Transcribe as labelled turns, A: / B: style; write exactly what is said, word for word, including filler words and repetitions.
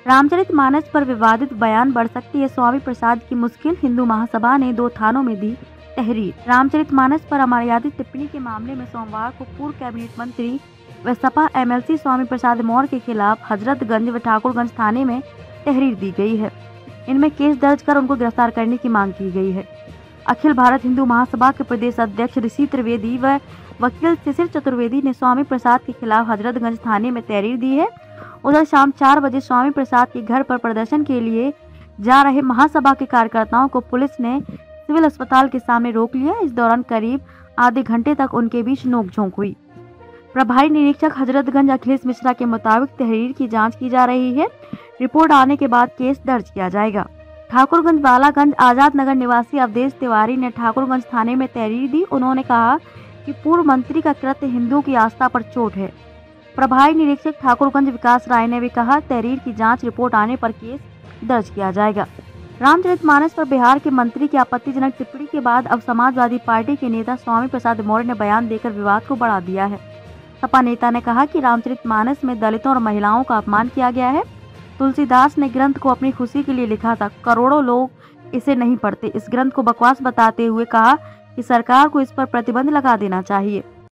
A: रामचरितमानस पर विवादित बयान बढ़ सकती है स्वामी प्रसाद की मुश्किल, हिंदू महासभा ने दो थानों में दी तहरीर। रामचरितमानस पर अमर्यादित टिप्पणी के मामले में सोमवार को पूर्व कैबिनेट मंत्री व सपा एमएलसी स्वामी प्रसाद मौर्य के खिलाफ हजरतगंज व ठाकुरगंज थाने में तहरीर दी गई है। इनमें केस दर्ज कर उनको गिरफ्तार करने की मांग की गई है। अखिल भारत हिंदू महासभा के प्रदेश अध्यक्ष ऋषि त्रिवेदी व वकील शिशिर चतुर्वेदी ने स्वामी प्रसाद के खिलाफ हजरतगंज थाने में तहरीर दी है। उधर शाम चार बजे स्वामी प्रसाद के घर पर प्रदर्शन के लिए जा रहे महासभा के कार्यकर्ताओं को पुलिस ने सिविल अस्पताल के सामने रोक लिया। इस दौरान करीब आधे घंटे तक उनके बीच नोकझोंक हुई। प्रभारी निरीक्षक हजरतगंज अखिलेश मिश्रा के मुताबिक तहरीर की जांच की जा रही है। रिपोर्ट आने के बाद केस दर्ज किया जाएगा। ठाकुरगंज बालागंज आजाद नगर निवासी अवधेश तिवारी ने ठाकुरगंज थाने में तहरीर दी। उन्होंने कहा कि पूर्व मंत्री का कृत्य हिंदुओं की आस्था पर चोट है। प्रभारी निरीक्षक ठाकुरगंज विकास राय ने भी कहा, तहरीर की जांच रिपोर्ट आने पर केस दर्ज किया जाएगा। रामचरितमानस पर बिहार के मंत्री की आपत्तिजनक टिप्पणी के बाद अब समाजवादी पार्टी के नेता स्वामी प्रसाद मौर्य ने बयान देकर विवाद को बढ़ा दिया है। सपा नेता ने कहा कि रामचरितमानस में दलितों और महिलाओं का अपमान किया गया है। तुलसीदास ने ग्रंथ को अपनी खुशी के लिए लिखा था, करोड़ों लोग इसे नहीं पढ़ते। इस ग्रंथ को बकवास बताते हुए कहा कि सरकार को इस पर प्रतिबंध लगा देना चाहिए।